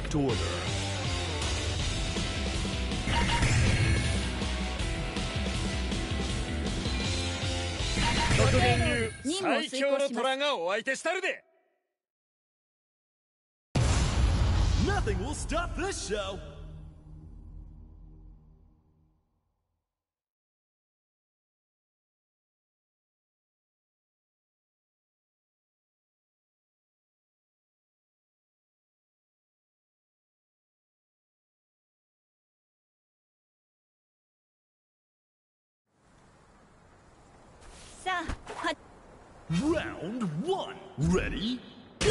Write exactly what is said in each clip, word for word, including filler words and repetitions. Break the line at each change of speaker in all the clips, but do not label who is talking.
perfect order.
極限流最強の虎がお相手したるで。
Nothing will stop this show. Round one. Ready? Go!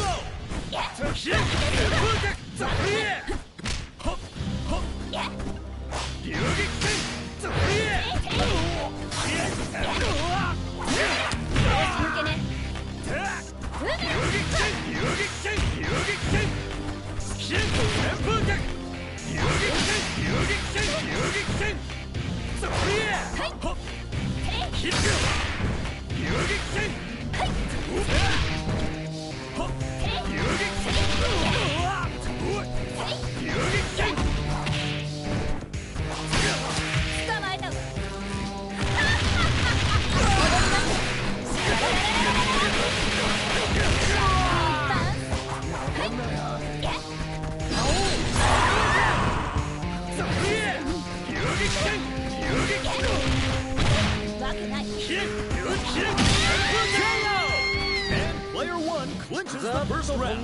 Clinches the first round.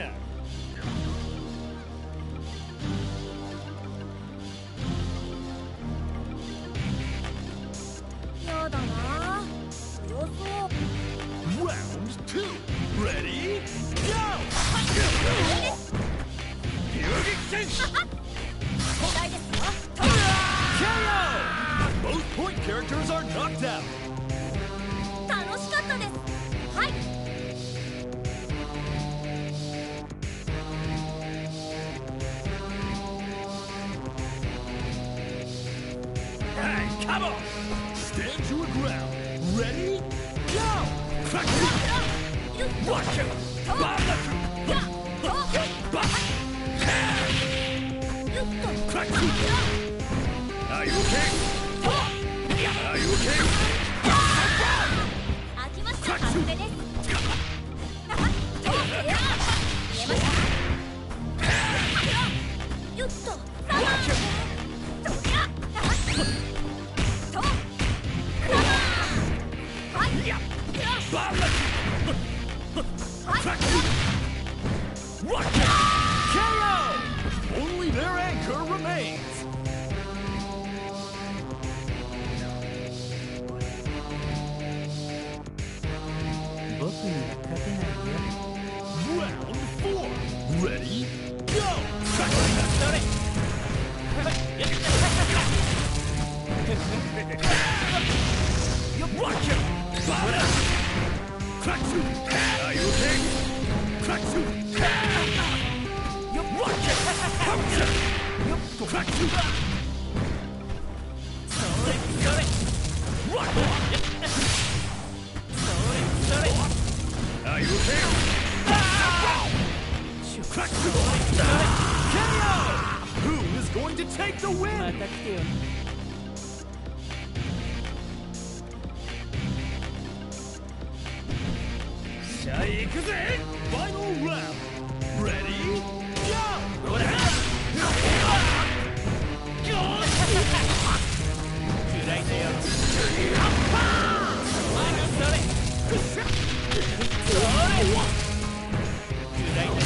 やだな。強そう。
Round two. Ready? Go! K O! Both point characters are knocked out.
楽しかったです。はい。
Hey, come on! Stand your ground. Ready? Go! Crack! Watch it! Crack! Are you okay? Are you okay?
飽きました。外れです。よっと。
K O! Only their anchor remains. Round four. Ready? Go! Watch it! Crack two! Are you okay? Crack two! Watch it! Punch it! Crack two! What? Are you okay? Crack two! K O! Who is going to take the win? さあ行くぜ Final round Ready Go ほら Go くらいだよまだそれそれくらいだよ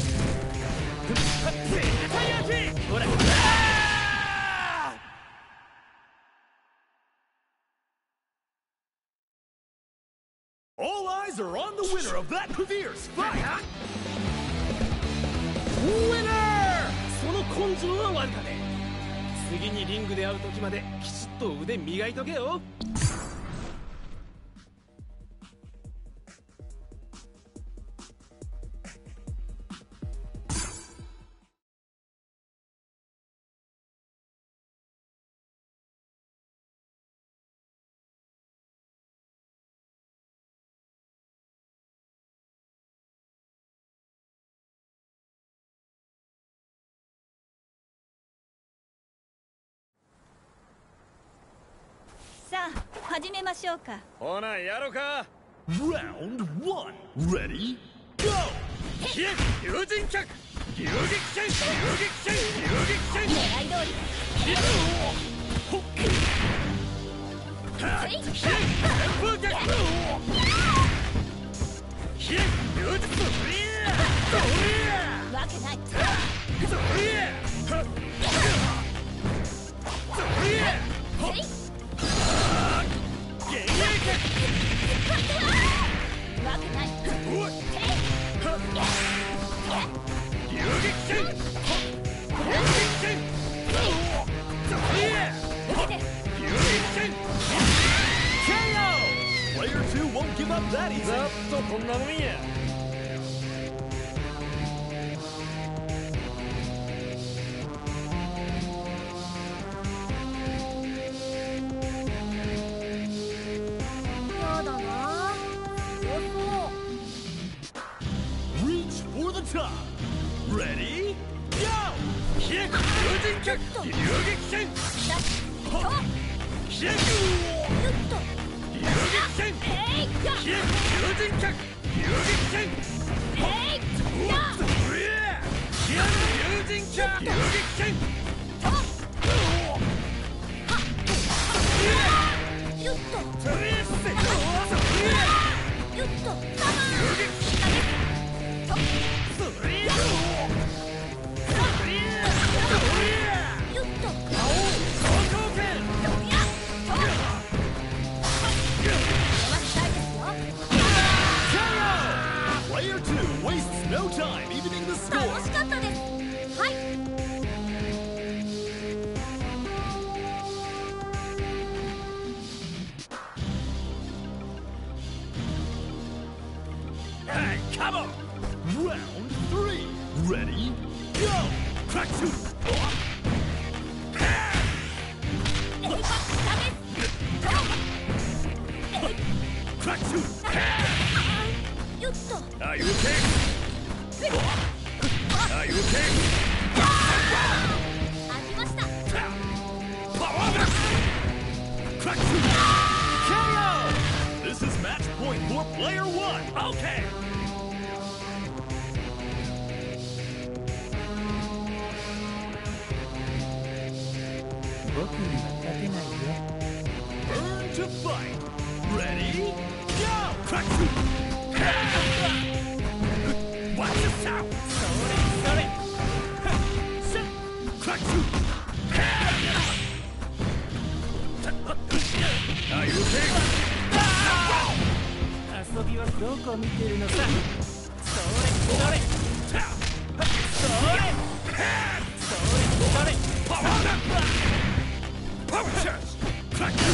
絶対当てほら All eyes are on the winner of that fierce fight! Winner! その根性は悪かね。次にリングで会う時まできちっと腕磨いとけよ。
始めましょうか。
ほなやろか。
Round one. Ready? Go!
飛躍友人脚遊撃戦遊撃戦遊撃戦
狙い通り。
飛躍ほっはっ飛躍旋風脚飛躍友人そりゃそりゃ
わけない。
そりゃはっそりゃほっ幻影脚
わけない。
おい遊撃戦遊撃戦そりゃ
受けて。
遊撃戦
K O! Player two won't give up that easy.
ざっとこんなもんや。
やだな。遅そう。
Reach for the top. Ready? Go!
飛躍友人脚遊撃戦
だと。
飛躍
ゆっと。
遊撃戦
えいや。
飛躍友人脚遊撃戦
えいや。
そりゃ飛躍友人脚遊撃戦
ゆっと。
そりゃせそりゃ
ゆっと。
遊撃そりゃそりゃそりゃ
ゆっと。
青総攻剣
やっと。回したいですよ。
K O! Player two wastes no time evening the
楽
score.
しかったです。はい。
Hey, come on! Round three. Ready? Go! Crack two!
えいばダメ。
Crack two!
ゆっと。
Are you okay? Are you okay?
ありました。
Power back!
Crack two! K O! This is match point for player one.
Okay!
僕には勝てないよ。
Burn to fight. Ready? Go! Crack two! Watch this out!
それそれ。
Crack two!
Are you okay?
遊びはどこ見てるのさ。それそれ。それ。それそれ。
Power back! Power charge!
Crack two!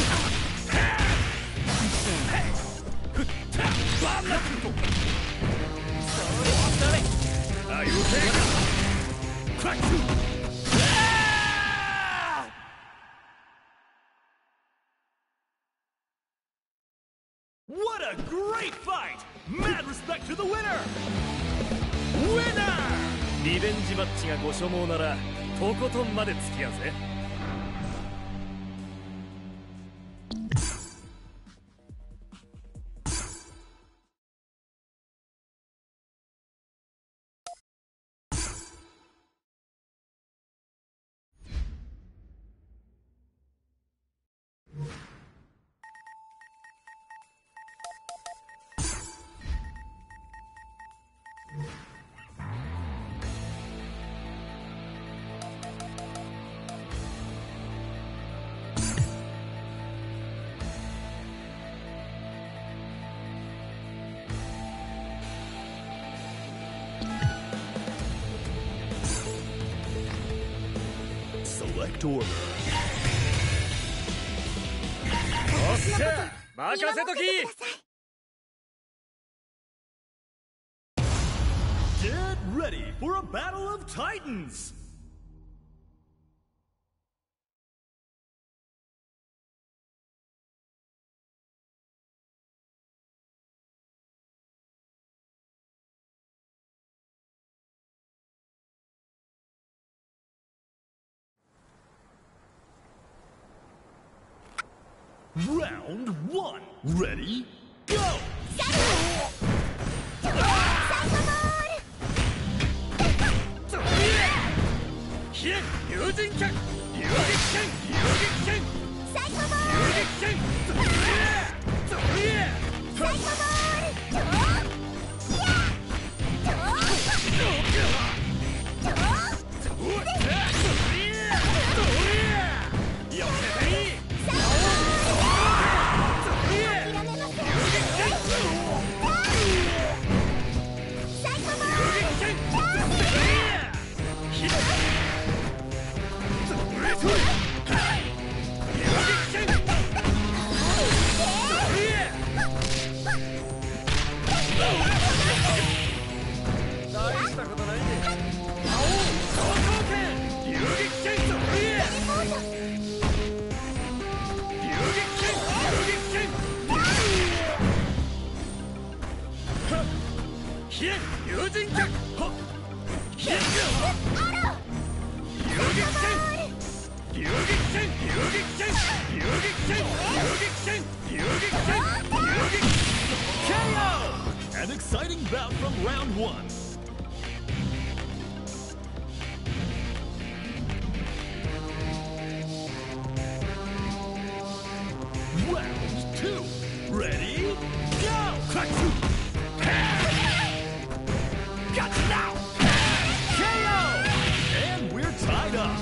Bomb left!
それそれ。
Are you okay?
Crack two! What a great fight! Mad respect to the winner! Winner!
リベンジマッチがご所望ならとことんまで付き合うぜ。
Select order.
おっしゃ任せとき。
Get ready for a battle of titans! Round one. Ready? Go!
飛燕友人剣遊撃剣遊撃剣
サイコボー
遊
ル
撃剣ゾリエゾリエ
サイコボールドーやドードー
ゾリエゾリエ寄せていい
サイコボ
ゾリエ
ール諦めません
遊撃剣
サイコボ
遊撃剣ゾリエ飛燕ゾリエゾリエ遊撃剣ゾリエ大したことないね魔王総統剣遊撃剣ゾリエ遊撃剣遊撃剣飛燕友人剣飛燕
アロー
遊撃剣遊撃剣遊撃剣遊撃剣遊撃剣遊撃剣遊撃
K O! An exciting bout from round one. Round two. Ready? Go! Cut two. Gotcha now! K O! And we're tied up.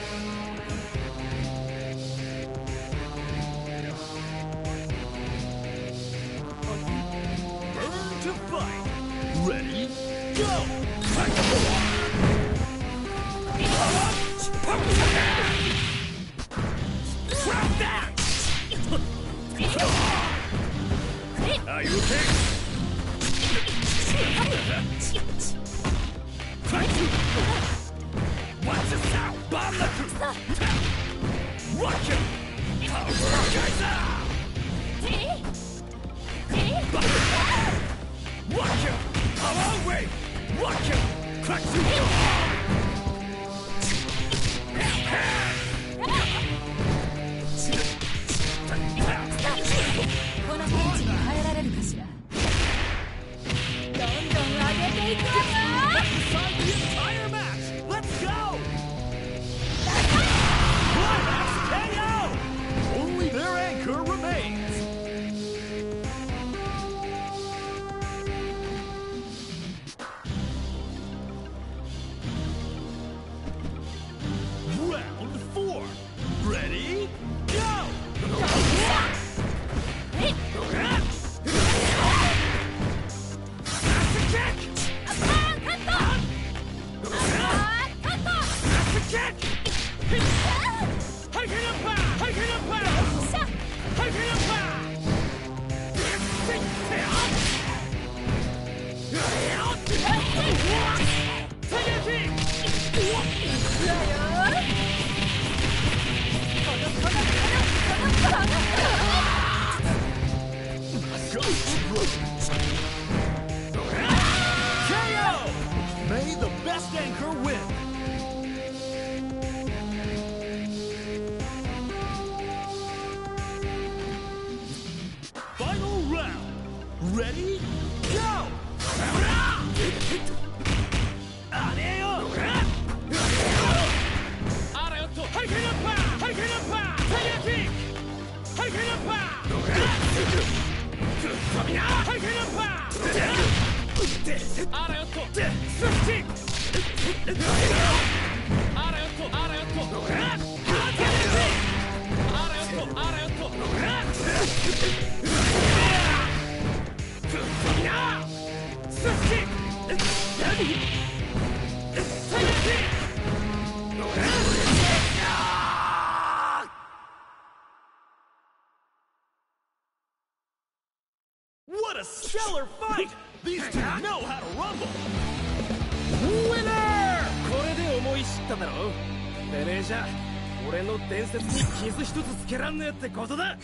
Burn to fight. Ready? Go! Drop that! Are you okay? Watch this out! Bomb the crew! Rock him! Power Geyser! Rock him! Power wave! Rock him! Crack two!
このピンチに耐えられるかしらどんどん上げていくわよ
Decide the entire match! Let's go! Climax K O! Only their anchor remains! Round four. Ready? Go!
Master kick!
カット
Master kick! Hurricane Empire! Hurricane Empire! Hurricane Empire! Tiger kick!
K O! May the best anchor win! Final round. Ready? Go!
Arayoto! Hurricane Empire! Hurricane Empire! Tiger kick! Hurricane Empire! Hurricane Empire! Arayoto! Swift kick! Arayoto! Arayoto! Arayoto! Arayoto! Swift kick! Tiger kick!
What a stellar fight! These two know how to rumble!
これで思い知っただろ。てめえじゃ俺の伝説に傷一つつけらんねえってことだ。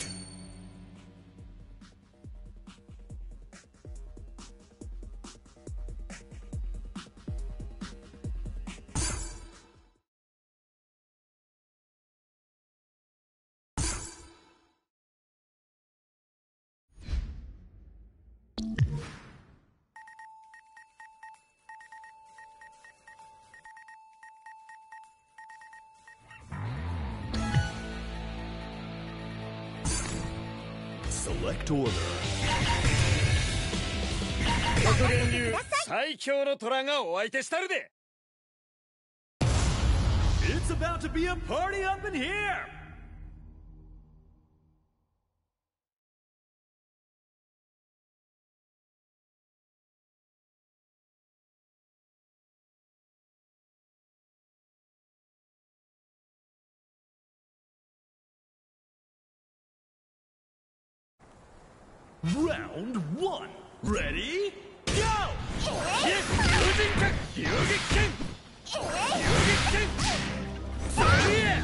Select order.
白蓮流最強の虎がお相手したるで。
It's about to be a party up in here! Round one. Ready? Go!
龍神拳龍撃拳龍撃拳それ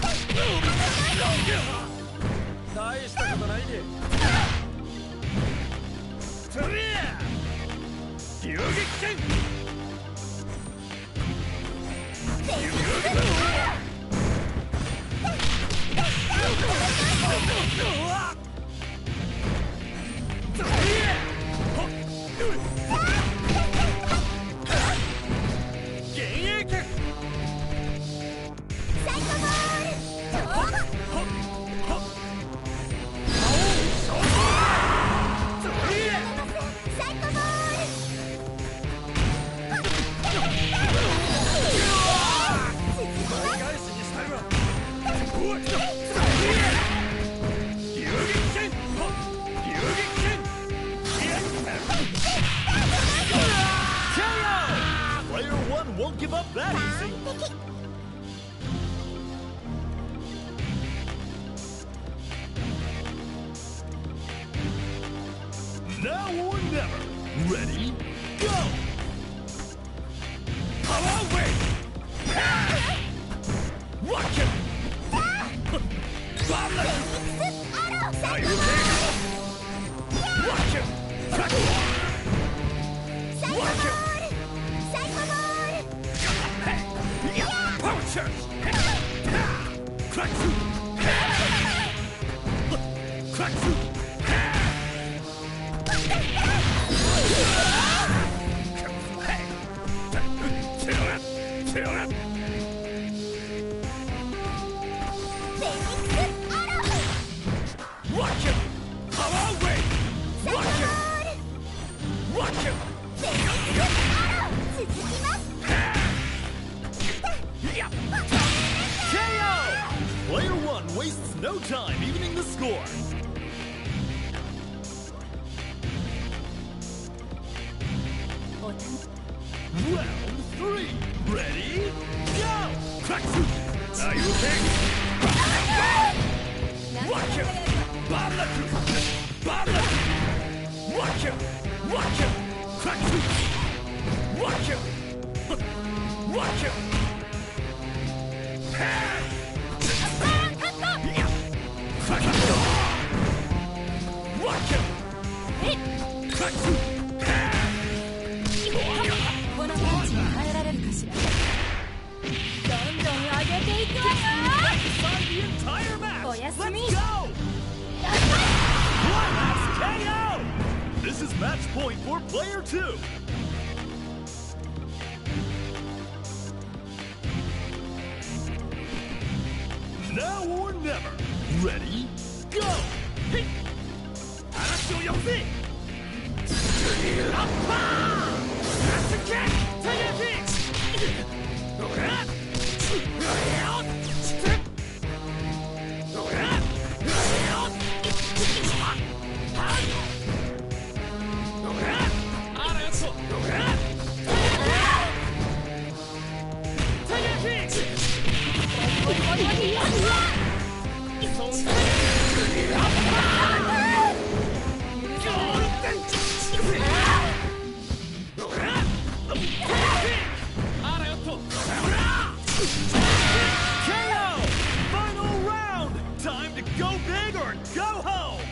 大したことないでそれ龍撃拳龍撃拳
Won't give up that easy. Now or never. Ready? Go!
Power wave! Watch it! Bomb it! Are you ready? Watch it! Watch it! Power Crack through! Crack through! Watch it! Power wave! Watch it! Watch it!
K O! Player one wastes no time evening the score. Round three. Ready? Go!
Crack through! Are you okay? Watch it! Bomb the truth! Bomb the truth! Watch it! Watch it! Crack through! Watch it! Watch it! Crack through! Watch it! Crack through!
このパンチに耐えられるかしら。どんどん上げていくわよ。おやすみ。
K O! This is match point for player two. Now or never. Ready? Go! Hey!
嵐を呼ぶぜ！アッパー！ラストキック！タイヤーキック！どうか？どうか？あらよっと！どうか？タイヤーキック！そんなアッパー！
K O! Final round! Time to go big or go home!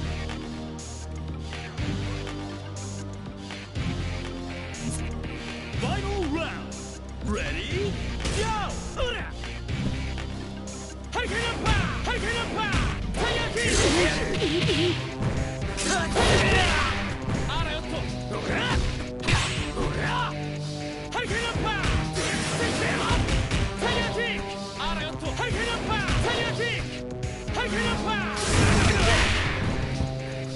Final round! Ready? Go!
Hurricane Empire! Hurricane Empire! Fire Kick! あらよっと！どうか？どうか？ハリケーンアッパー！ファイヤーキック！あらよっと！ハリケーンアッパー！ファイヤーキック！ハリケーンアッパー！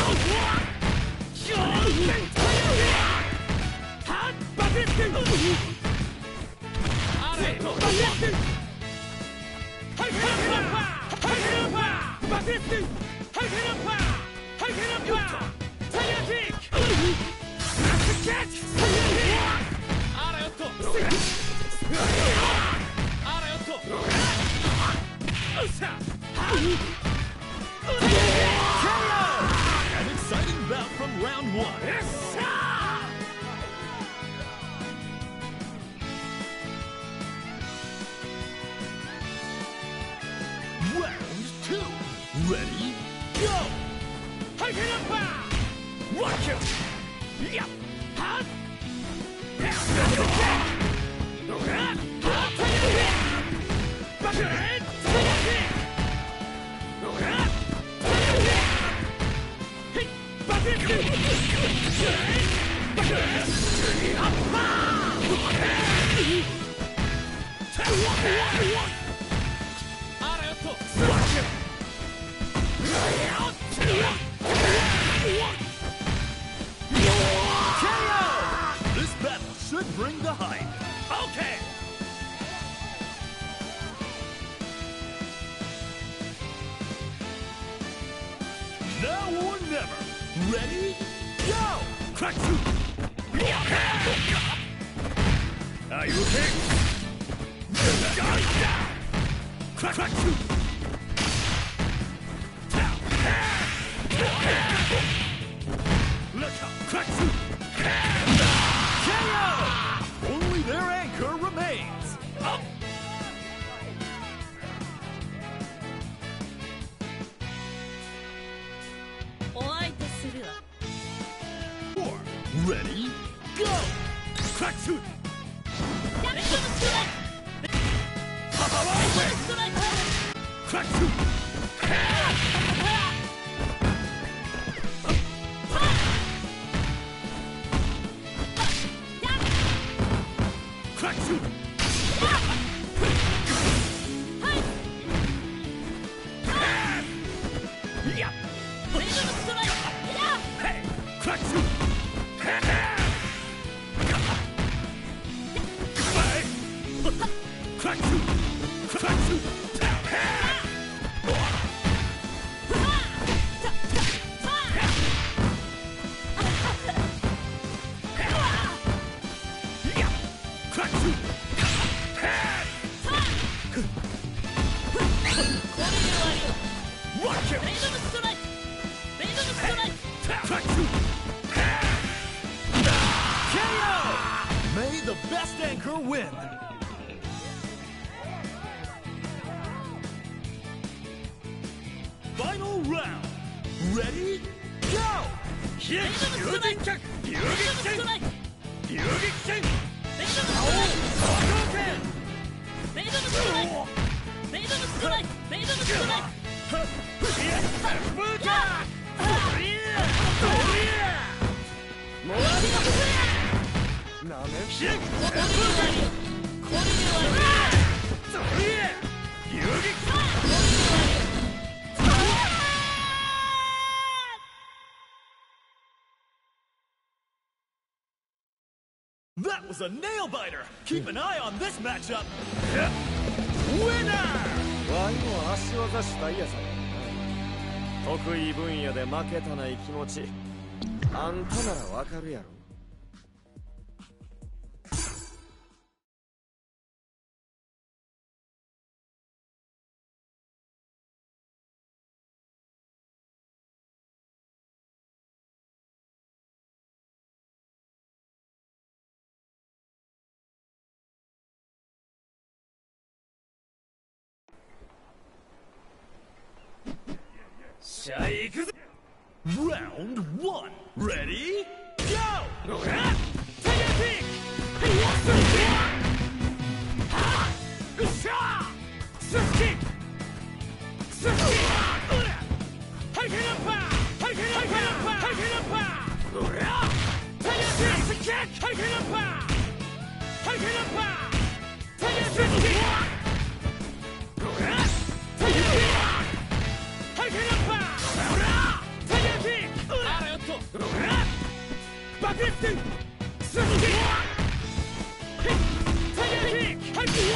An exciting bout from round one. Round two. Ready, go! Watch it! Yep! Hot! This battle should bring the hype.
Okay!
Now or never. Ready? Go!
Crack two!
Are you okay?
Crack, crack two! Look out! Crack two!
K O! Only their anchor remains.
Up!
Four. Ready? Go!
Crack two! Crack two! Crack two! Yeah! Hey! Crack two! Bye! Crack two! Crack two! Crack two! Watch it! Crack two!
K O! May the best anchor win. Final round. Ready? Go!
流撃脚流撃拳流撃拳
That was a nail biter. Keep an eye on this matchup. Winner!
ワイも足技したいやさ。得意分野で負けたない気持ち、あんたならわかるやろ。
さあ行くぜ
Round one. Ready? Go!
タイヤピックうっしゃスッキックスッキックハリケーンアッパーハリケーンアッパーハリケーンアッパーうりゃタイヤピックスッキックハリケーンアッパーハリケーンアッパータイヤスッキックうりゃタイヤピックハリケーンアッパーバケットスッキックタイヤキックバケット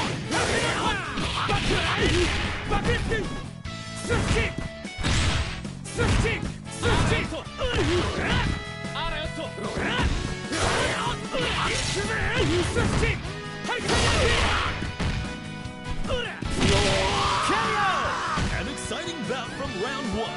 バケットスッキックスッキックスッキックあらよっとスッキックはいタイヤキック
K O! An exciting bout from round one.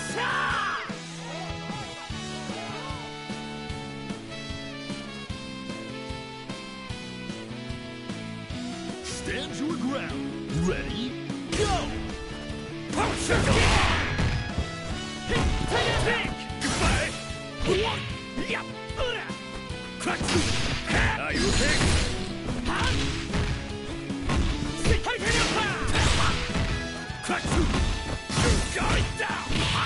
Stand your ground. Ready? Go!
Goodbye! Yep! Crack two! Are you okay? Crack two! You're going down!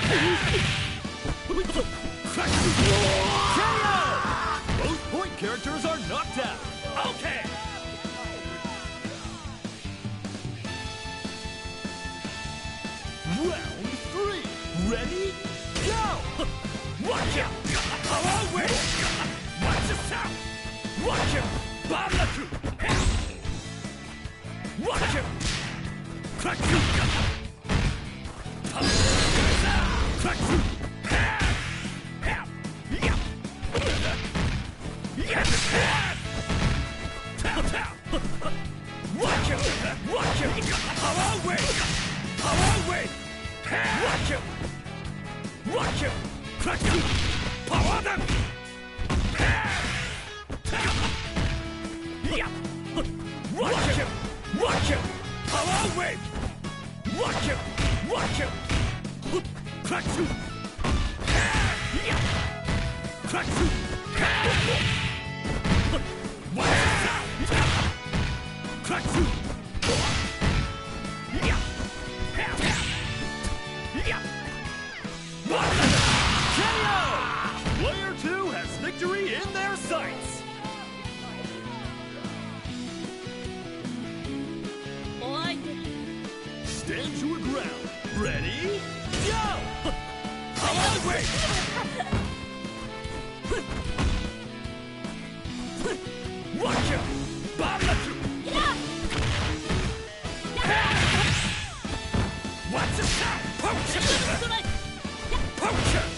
Crack two!
K O! Both point characters are knocked out.
Okay!
Round three. Ready? Go! Watch it! Power wave! Watch yourself! Watch it! Barnaku! Watch it! Crack you! Crack you! Watch it! Watch it! Power wave! Power wave! Watch it! Watch it! Crack you! Power them! Watch it! Watch it! Power wave! Watch it! Watch it! Crack you! Crack you! Crack you! K O! Player two has victory in their sights! Stand your ground. Ready? Go! Power wave! Watch it! Barnaku! Watch it! Poach it! Poach it!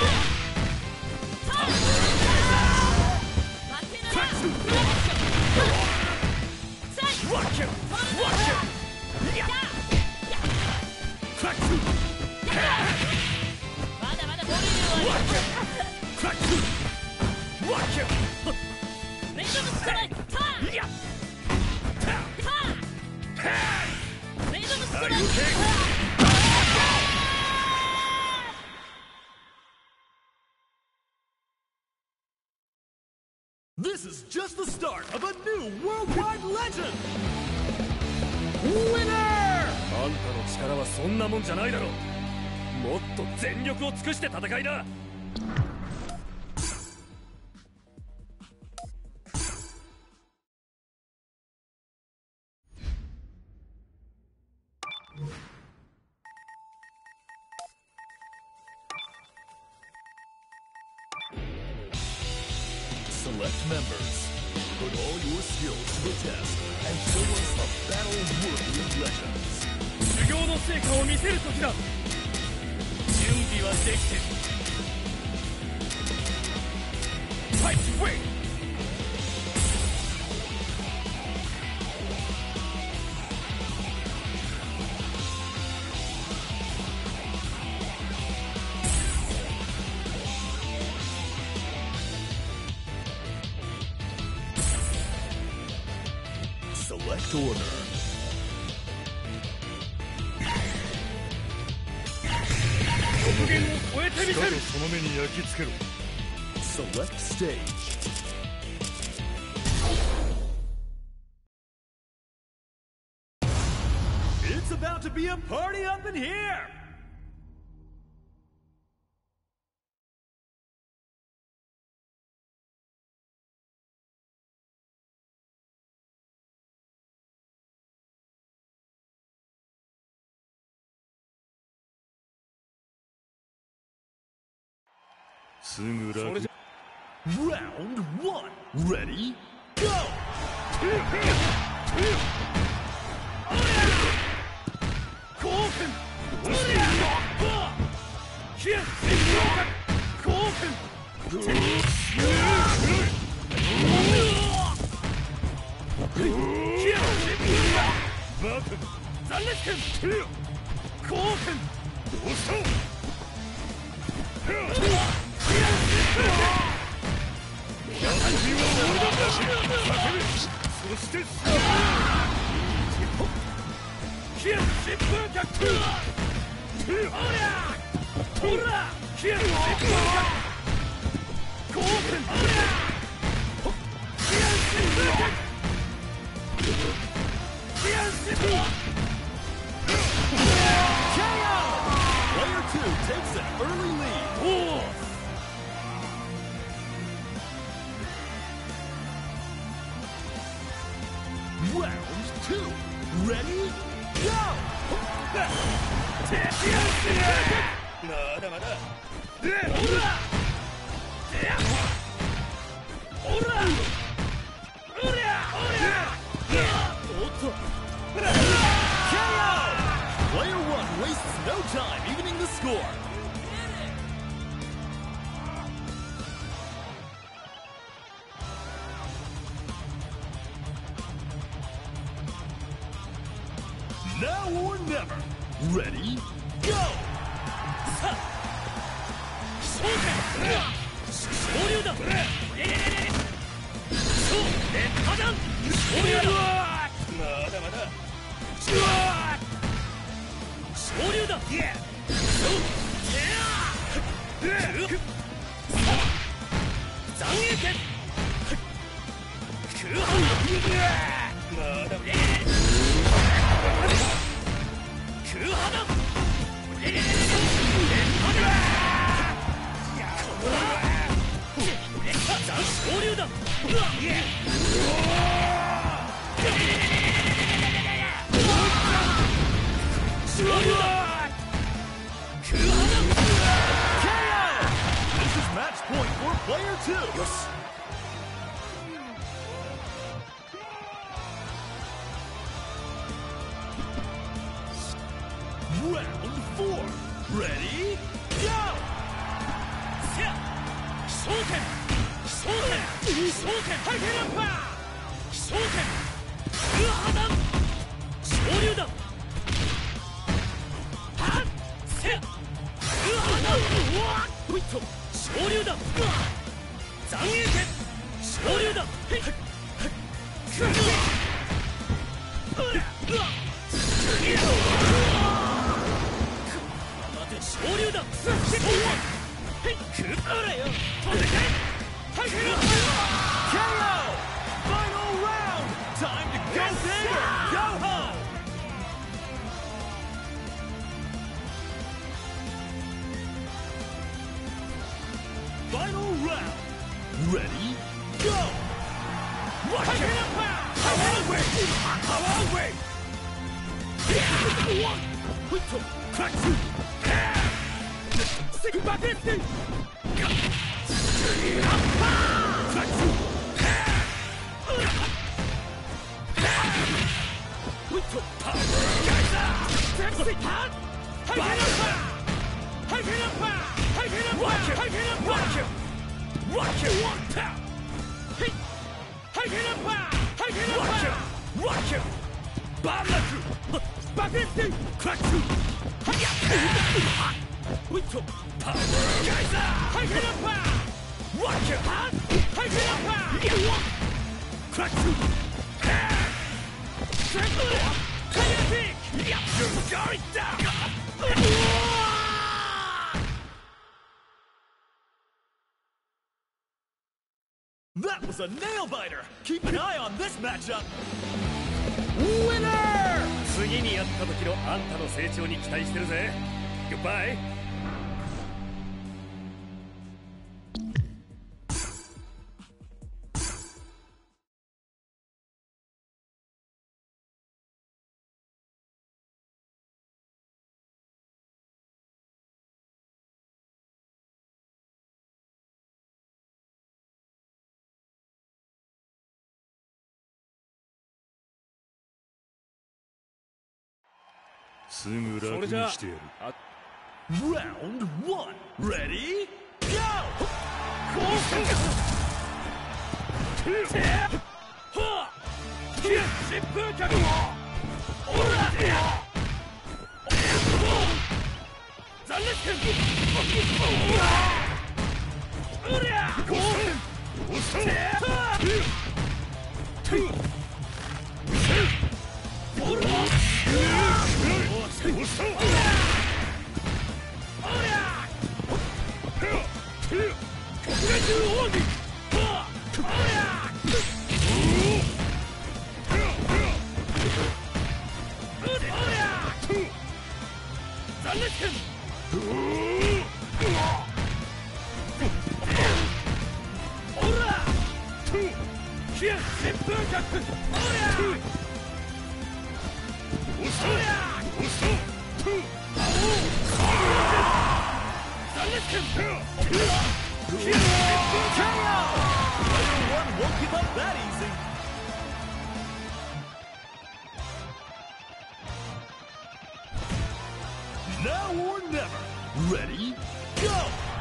Watch it! Watch it! Crack you! Watch it! Crack you! Watch it! Are you okay? This is just the start of a new worldwide legend! Winner!
あんたの力はそんなもんじゃないだろう。もっと全力を尽くして戦いだ。
Select members. Put all your skills to the test and show us a battle worthy of legends.
修行の成果を見せる時だ。準備はできてる。Fight way!
Select order. Select stage. It's about to be a party up in here! Round one. Ready? Go! Player two takes an early lead. Round two. Ready? Go! まだまだ。
おらおらおりゃおりゃおっと
K O! Player one wastes no time evening the score. Now or never. Ready? Go!
昇竜だそう劣化弾昇竜だ
まだまだ。
昇竜だ残影剣空砲
まだまだ。
空破弾昇竜だ昇竜だ空破弾
K O! This is match point for player two.
よし
Round four. Ready? Go!
せや昇天昇天昇天ハイテランパー昇天空破弾昇竜だはっせや空破弾うわっほいっと昇竜だ残影剣昇竜だへいっくっうわうわ昇竜だへいくっあらよ飛んでけはいけ
K O! Final round! Time to go big or go home! Final round. Ready? Go! Watch it! Power wave! Power wave! Crack two! Stick back in! Crack two! Power! Geyser! Watch it! Watch it! Watch it! One tap! Watch it! Watch it! Bomb through! Back in! Crack two! Power! Geyser! Watch it! Crack two! You're going down! That was a nail-biter! Keep an eye on this matchup! Winner!
次にやった時のあんたの成長に期待してるぜ。グッバイ。
すぐ楽にしてやる。Round one. Ready? Go!
疾風脚おら残熱剣うりゃおら
One won't give up that easy. Now or never. Ready? Go!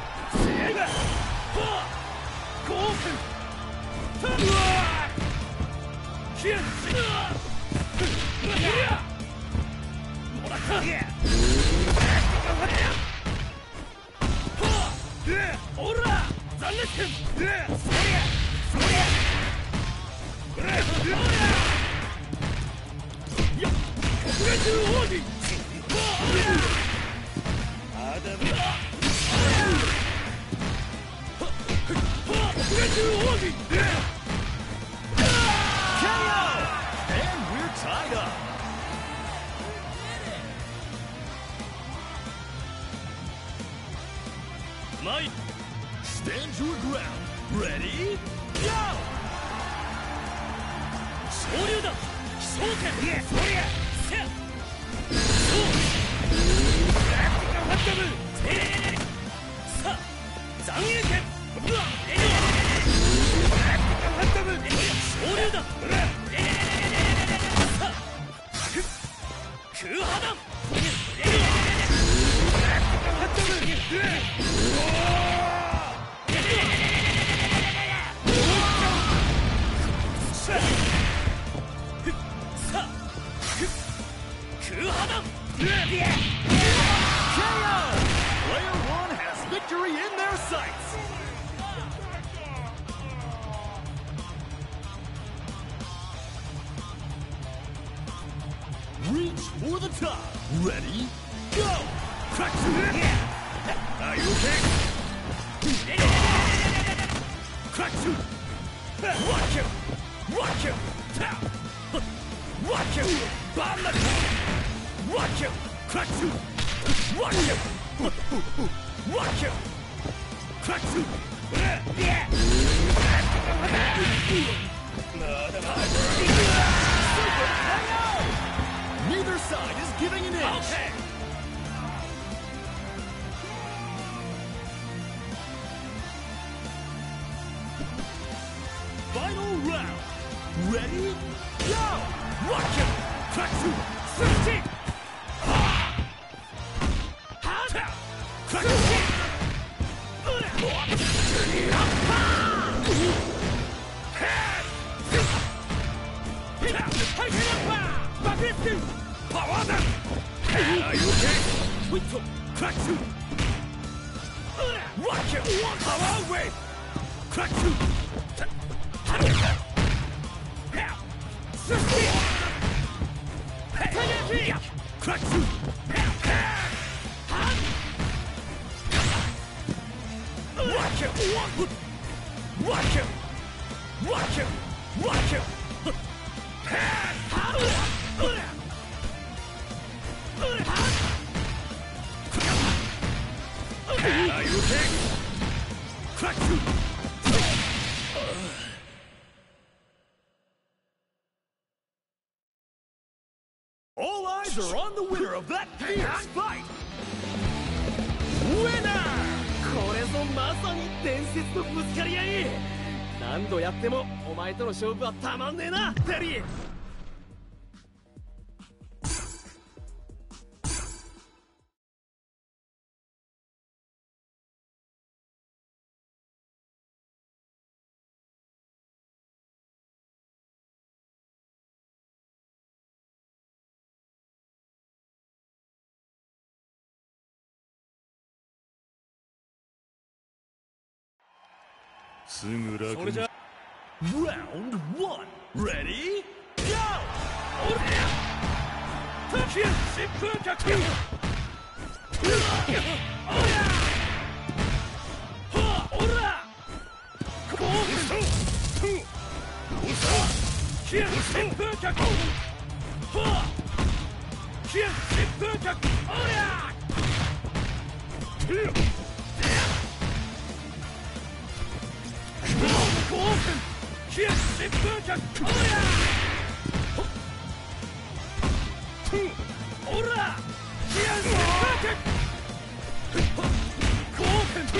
Stand your ground. Ready? Go! 昇竜だ昇天いやそりゃせやそうプラクティカルファットムええさあ残影剣うわええプラクティカルファットム昇竜だええさあ空波弾ええプラクティカルファットムうわPlayer one has victory in their sights. Reach for the top. Ready? Go! Crack! Are you okay? Crack! Watch him! Watch him! Watch him! Bomb the Watch him! Crack! Watch him! Watch him! Crack! Yeah! Neither side is giving an inch. Okay. Final round. Ready? Go! Watch him! Crack! sixteen! Are you okay? Crack two! Watch it! Power wave! Crack two! Crack two! Watch it! Watch it! Watch it! Watch it! Are you okay? Crack two! All eyes are on the winner of that fierce fight! Winner!
これぞまさに伝説のぶつかり合い。何度やってもお前との勝負はたまんねえな、テリー。
すぐ楽に。それじゃ。Round one. Ready? Go! おりゃ。タキン疾風脚。おりゃ。はあ、おら。こう。キン疾風脚。はあ。キン疾風脚。おりゃ。キン疾風脚。おりゃ。おら。キン疾風脚。コークン。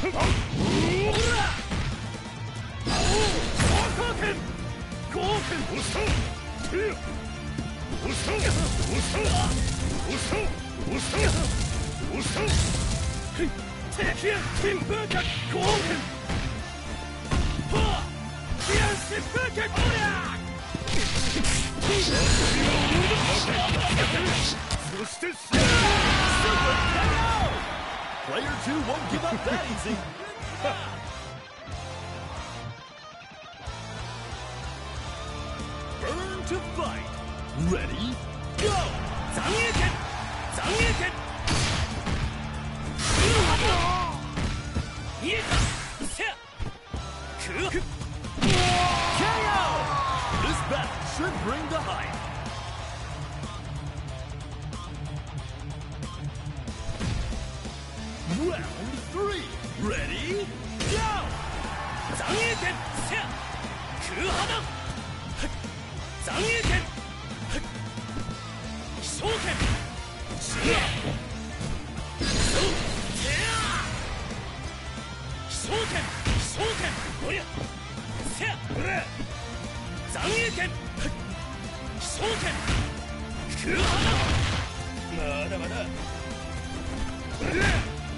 Player two won't give up that easy. Burn to fight. Ready? Go!
장애剣장애剣いえせやく
K O! This battle should bring the hype. Round three. Ready? Go!
残影剣せや空波弾残影剣飛翔剣せやそうせや飛翔剣飛翔剣おりゃせや残影剣飛翔剣空波弾まだまだおりゃ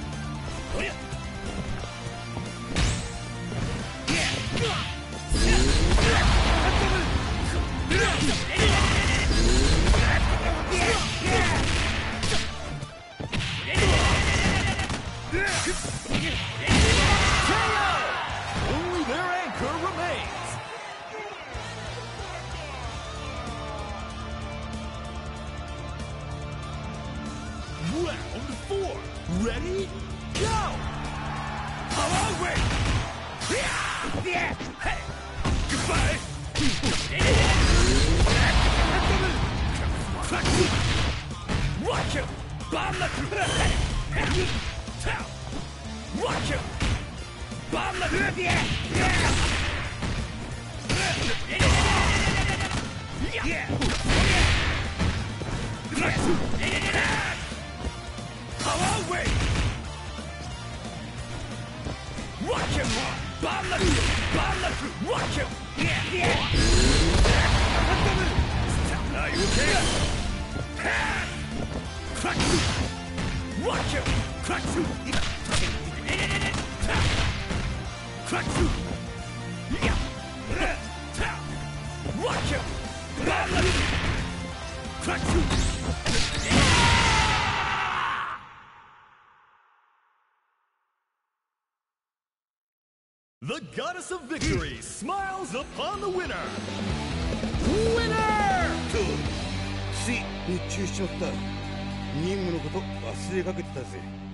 Only their anchor remains. Round four. Ready? Go!
Power wave! Yeah! Hey! Goodbye! Rock you! Bomb the Rock you! Bomb the Yeah! Yeah! Power wave! Rock you! Bomb the Bomb the Rock you! Yeah! Yeah! Are you okay? Crack you! Rock you! Crack you! Crack you! Yeah! Rock you! Bomb the Crack you!
The goddess of victory smiles upon the winner.
Winner!
つい熱中しちまった。任務のこと忘れかけてたぜ。